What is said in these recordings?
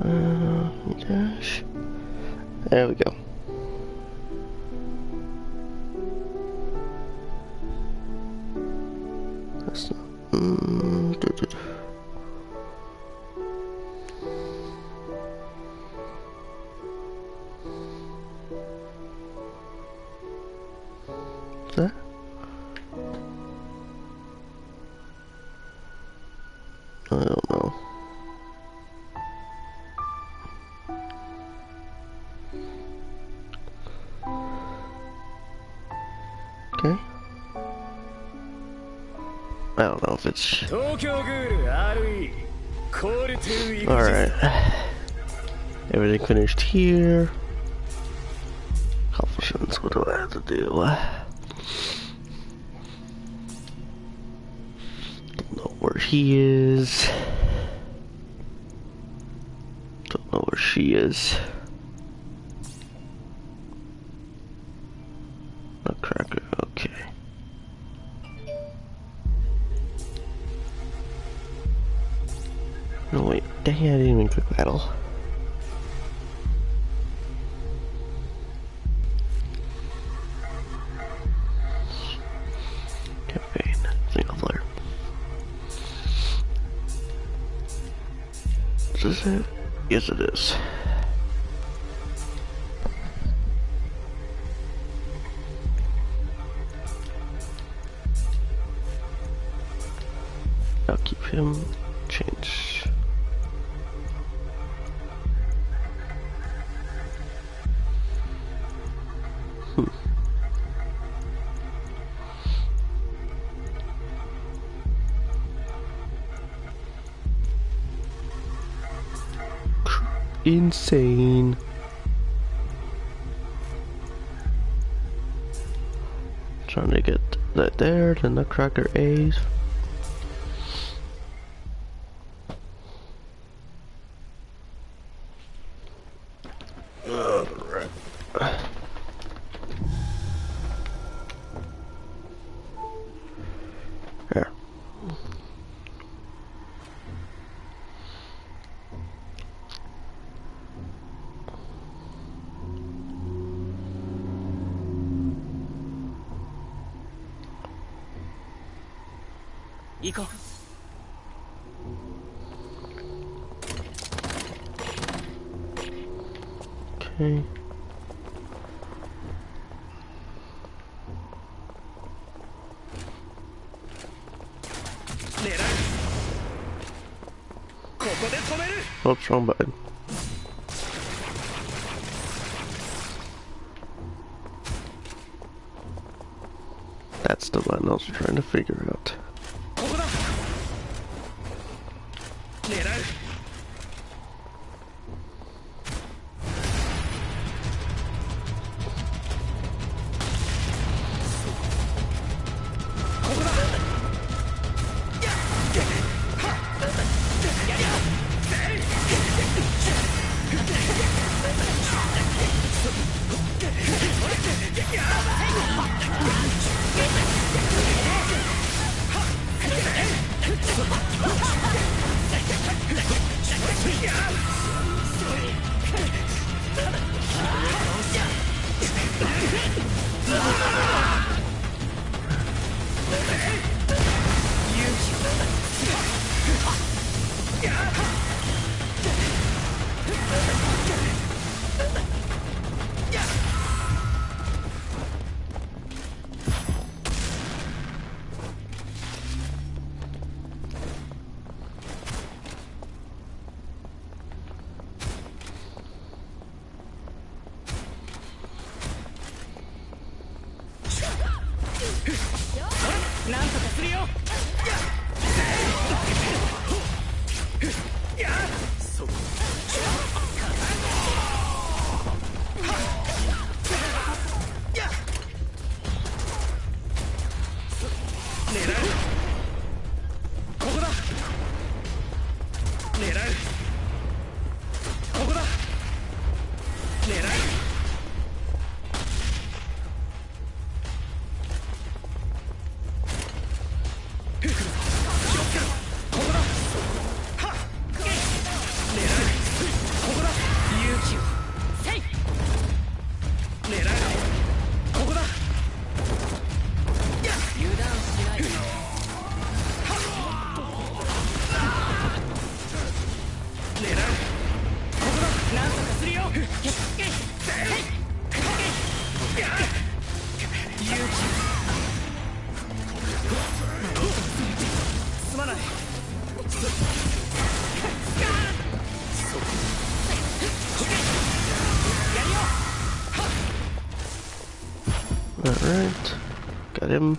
Dash. There we go. That's not. That? I don't know. Okay. I don't know if it's... Alright. Everything finished here. Accomplishments, what do I have to do? Don't know where he is. Don't know where she is. Nutcracker, okay. No wait, dang it, I didn't even click battle. Campaign, single player. Is this it? Yes it is. I'll keep him, change. Insane. Trying to get that there, the Nutcracker A's. Alright. There. Okay. Oops, wrong button. That's the button I was trying to figure out. Alright, got him.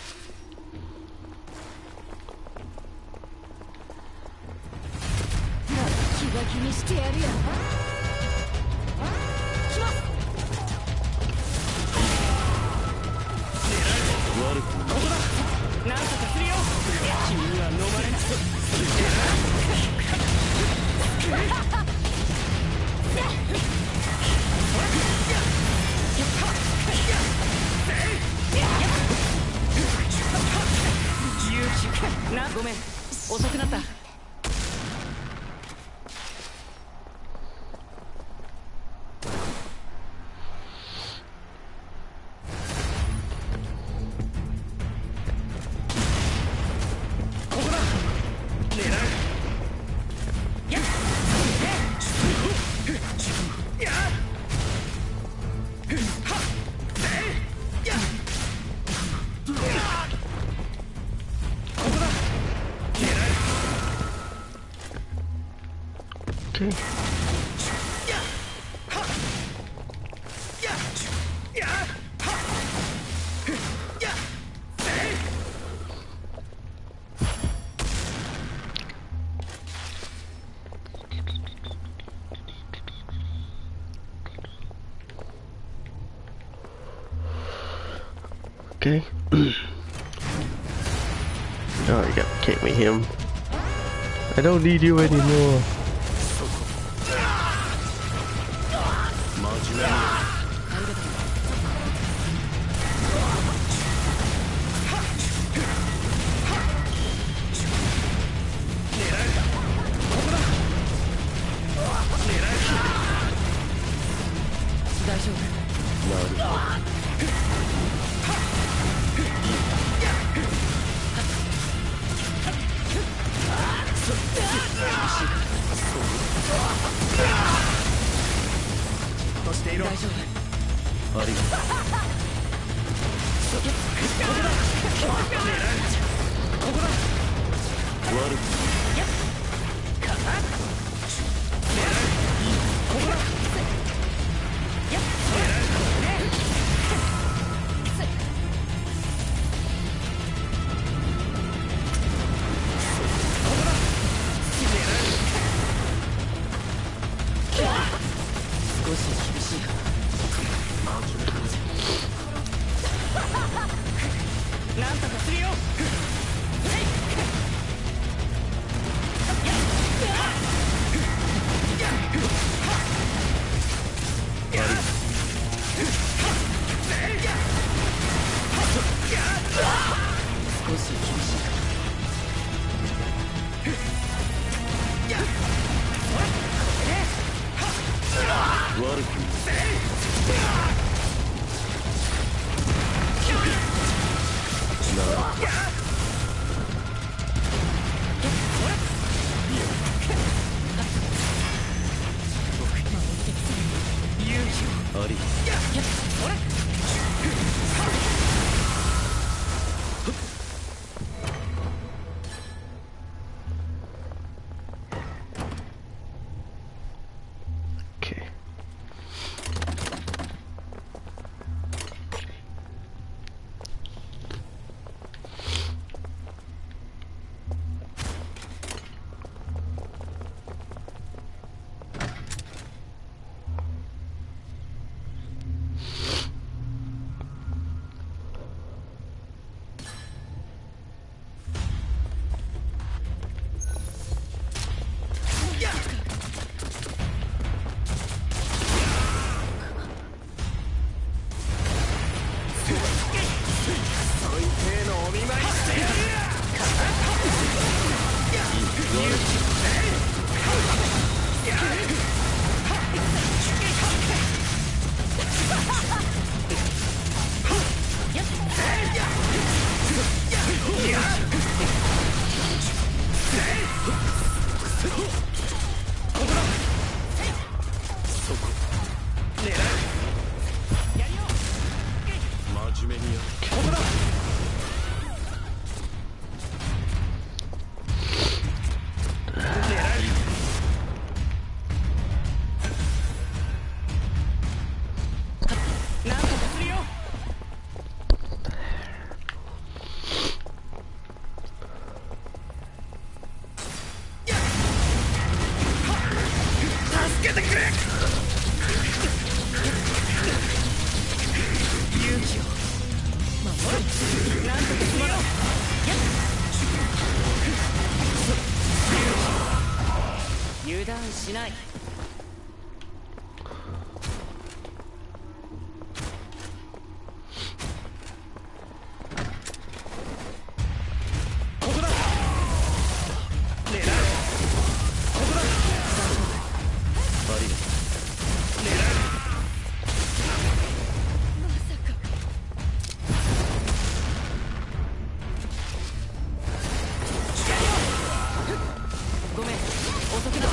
ごめん、遅くなった。 Okay. Okay. Oh, you can't meet him. I don't need you anymore. Okay. てくれ。勇気を守る。なんとかすまない。油断しない。ここだ。狙う。ここだ。ありがとう。狙う。まさか。ごめん、遅くなった。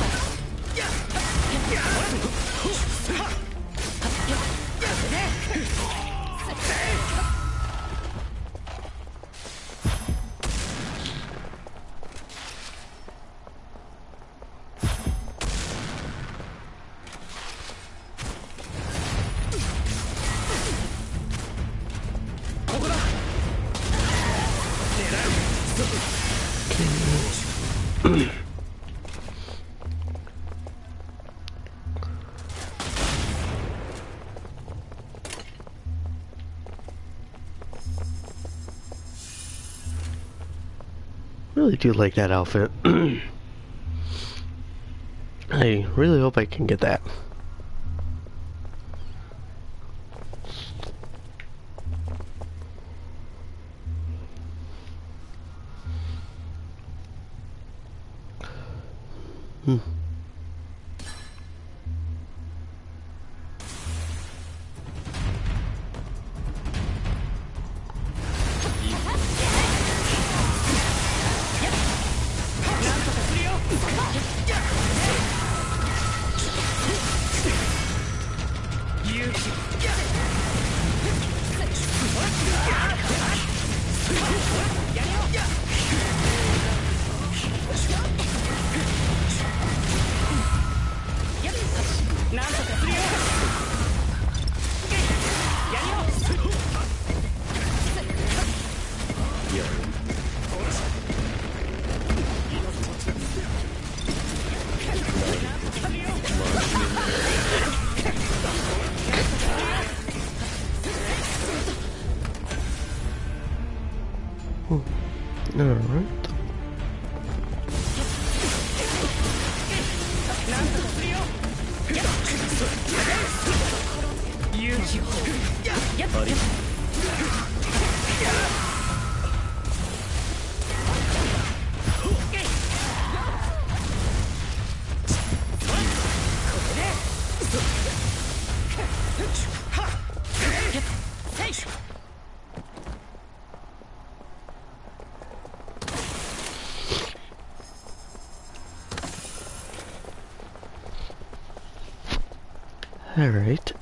Really do like that outfit. I really hope I can get that. Alright. Alright.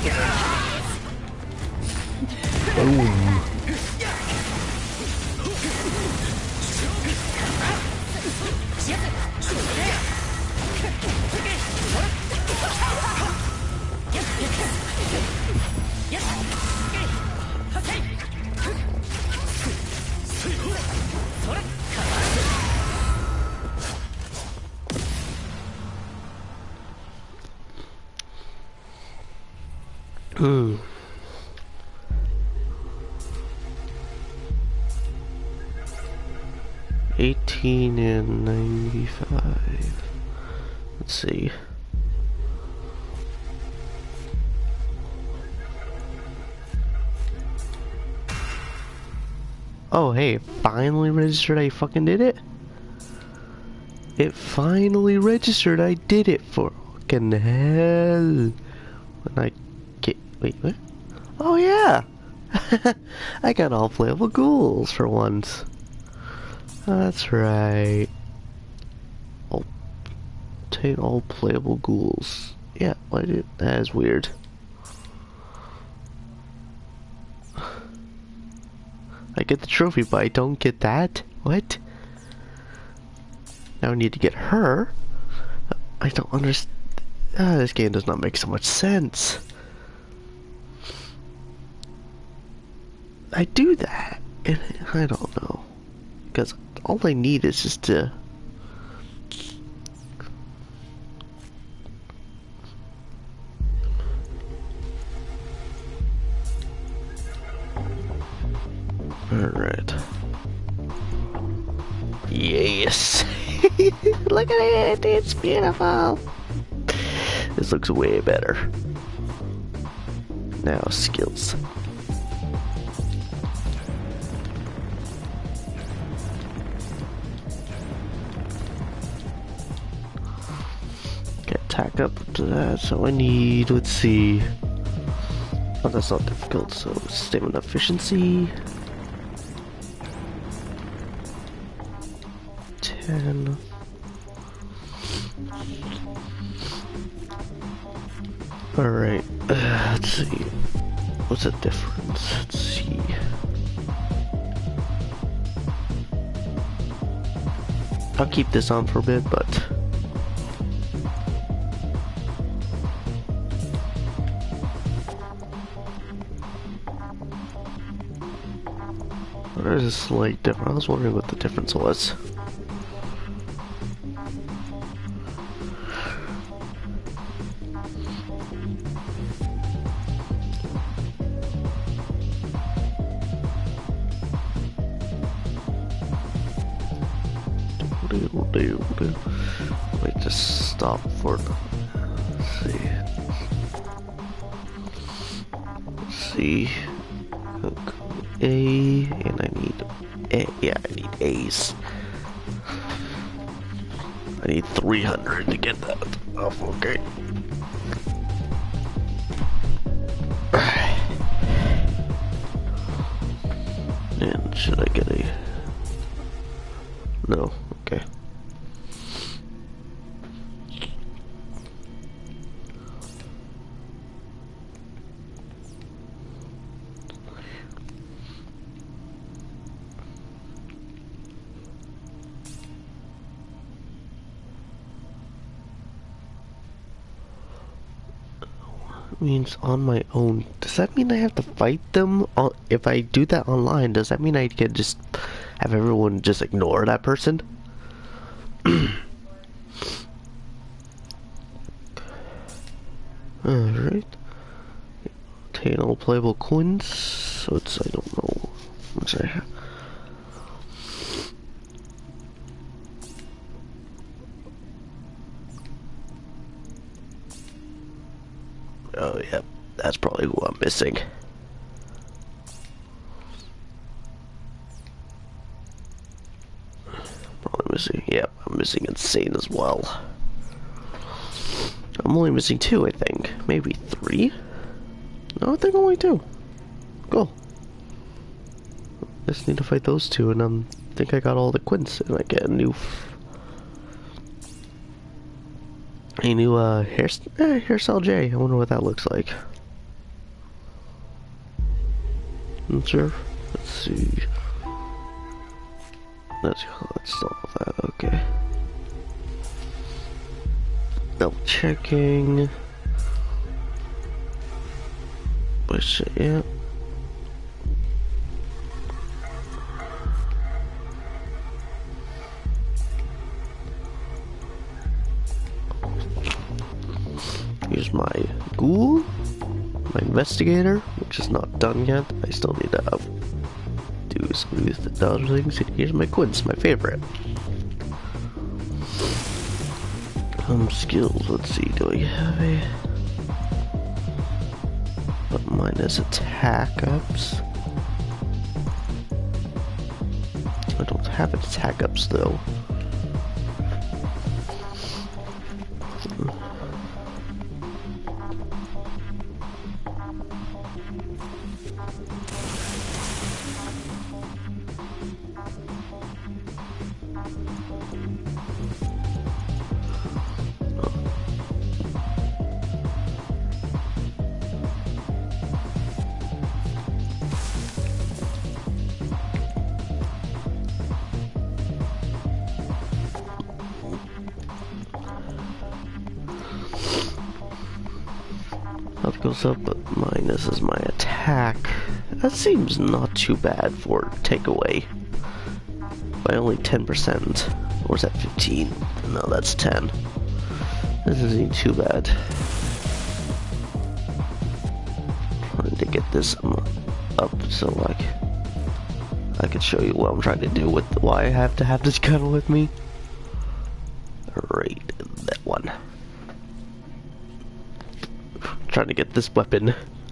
Boom. Hmm. 18 and 95. Let's see. Oh, hey, it finally registered I fucking did it. It finally registered I did it for fucking hell. When I get, wait, what? Oh yeah! I got all playable ghouls for once. That's right. Obtain all playable ghouls. Yeah, why did that is weird. I get the trophy, but I don't get that? What? Now I need to get her? I don't understand. This game does not make so much sense. I do that, and I don't know. Because all I need is just to... Alright. Yes! Look at it! It's beautiful! This looks way better. Now, skills. Get attack up to that, so I need, let's see. Oh, that's not difficult, so stamina efficiency. 10. Alright, let's see. What's the difference? Let's see. I'll keep this on for a bit, but... There's a slight difference. I was wondering what the difference was. Wait, just stop for. Let's see. Let's see. A, and I need A. Yeah, I need A's. I need 300 to get that. Oh, okay. And should I get a? No. Okay. Means on my own. Does that mean I have to fight them? If I do that online, does that mean I can just have everyone just ignore that person? Alright. Obtain all playable coins. So it's, I don't know how much I have. Oh, yeah. That's probably who I'm missing. Probably missing. Yep, I'm missing Insane as well. I'm only missing 2, I think. Maybe 3? No, I think only 2. Cool. Just need to fight those 2, and I think I got all the quints, and I get a new hairstyle J. I wonder what that looks like. sensor. Let's see. Let's install that, okay. Double checking. Push it, yeah. Here's my ghoul, my investigator, which is not done yet. I still need to do some of the other things. Here's my quince, my favorite. Skills, let's see, do I have a... But mine is attack ups. I don't have attack ups though. Health goes up, but minus is my attack. That seems not too bad for takeaway. By only 10%. Or is that 15? No, that's 10. This isn't too bad. Trying to get this up so like I can show you what I'm trying to do with why I have to have this gun with me. Right, that one. Trying to get this weapon.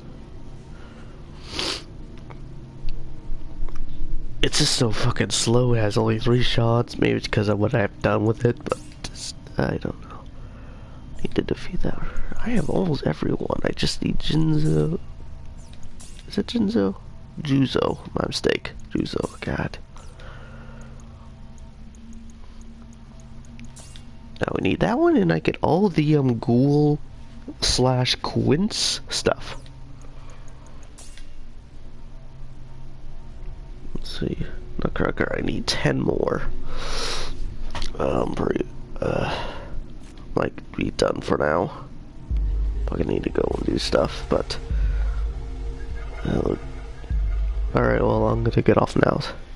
It's just so fucking slow. It has only 3 shots. Maybe it's because of what I've done with it, but just, I don't know. I need to defeat that. I have almost everyone. I just need Jinzo. Is it Jinzo? Juzo. My mistake. Juzo. God. Now we need that one, and I get all the ghoul / quince stuff. Let's see. Nutcracker, I need 10 more. Might be done for now. Probably need to go and do stuff, but alright, well, I'm gonna get off now.